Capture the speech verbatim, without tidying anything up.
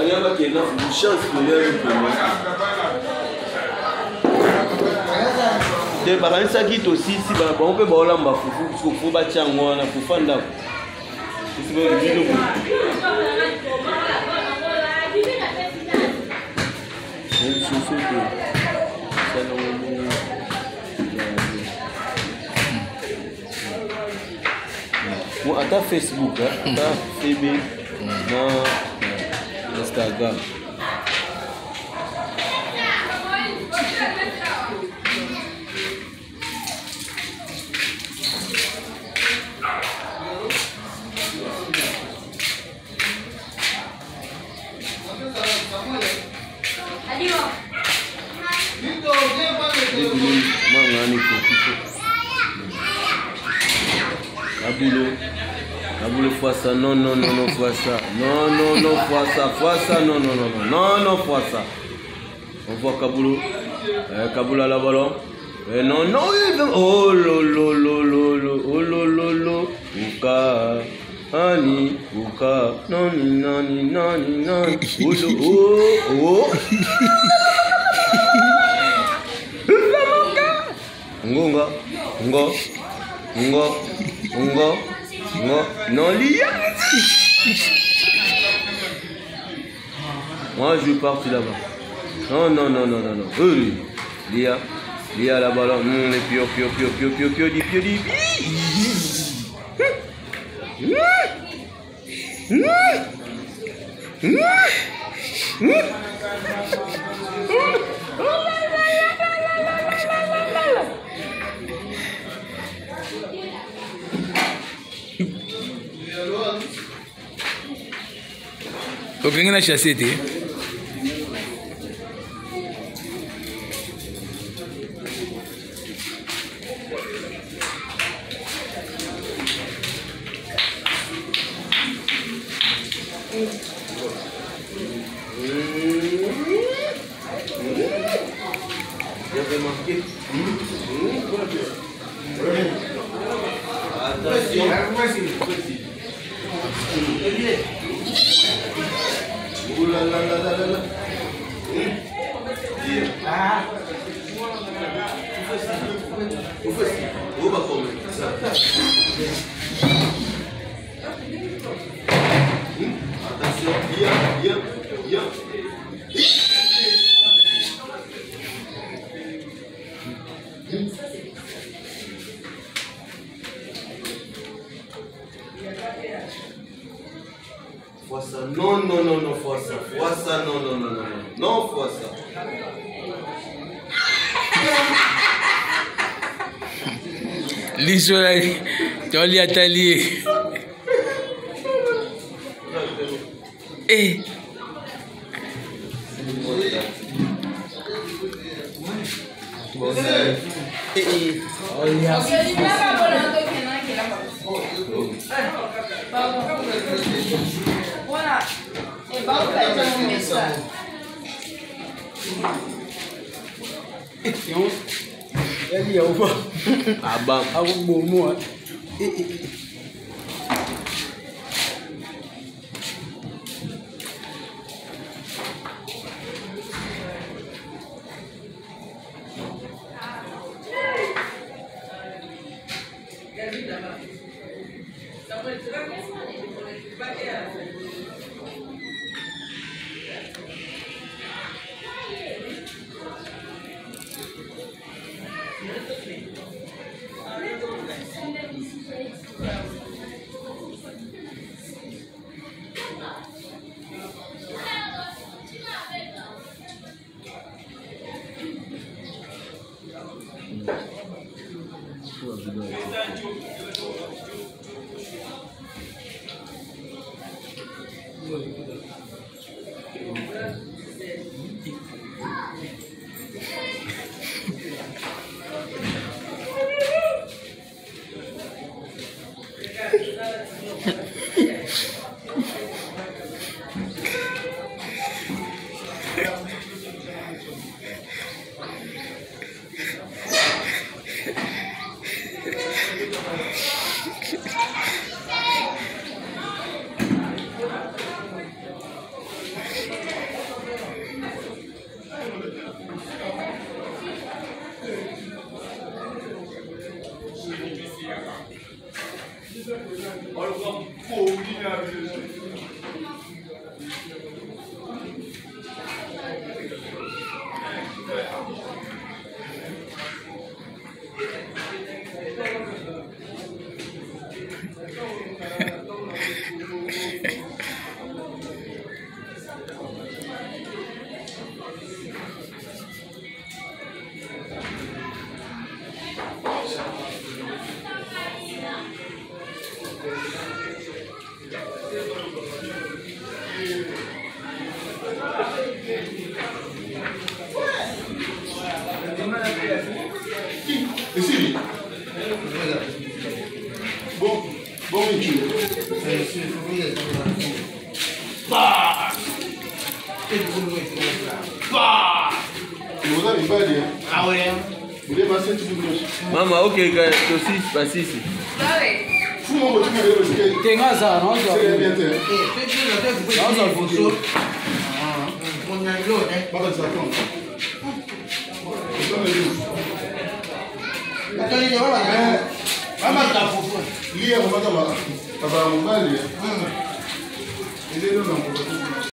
Banyama qui est là, une chance de l'air. De parents ça qui aussi si on peut boire lamba fufu fufu batia ngwana fufanda. C'est bon vidéo. C'est chouchou que ça non. Bon à ta Facebook hein, ta F B dans Instagram. Kabulo, Kabulo fois ça, non, non, non, non, fois ça, non, non, non, fois ça, fois ça, non, non, non, non, non, non, fois ça. On voit Kabulo, eh, Kabulo à la ballon, eh, non, non, oh, lo, lo, lo, lo, lo, oh, lo, lo, lo, Uka, Ani, Uka, nani, nani, nani, nani, oh, oh, oh. Ngonga, ngo, ngo, ngo, ngo, non Liyanzi. Moi je pars là-bas. Non, non, non, non, non, non. Oui, Lia, Lia là-bas là. Hum, les pio, pio, pio, pio, pio, pio, di, pio, di. Ok, on a chassé. Ouh là là là là là. Ah. Où faut-il? Où va combler ça? Attention, bien, bien, bien. Fois ça, non, non, non, non, fois ça, fois ça, non, non, non, non, non, non, fois ça. L'histoire, tu as lié atelier. Eh. Voilà. Et bah, on va faire un message. Elle y a où? Ah bah, ah bon, moi. Thank you. Bah! Bah! Vous avez pas dit. Ah ouais. Vous devez passer tout le monde. Mama, ok, tosi, pasisi. Tout le monde va le skier. Tem azar, não C'est azar. bien fait. Não azar, professor. Pas de ça, comme. Lié, on va d'abord. Ça va, on va aller. Il est là, on va.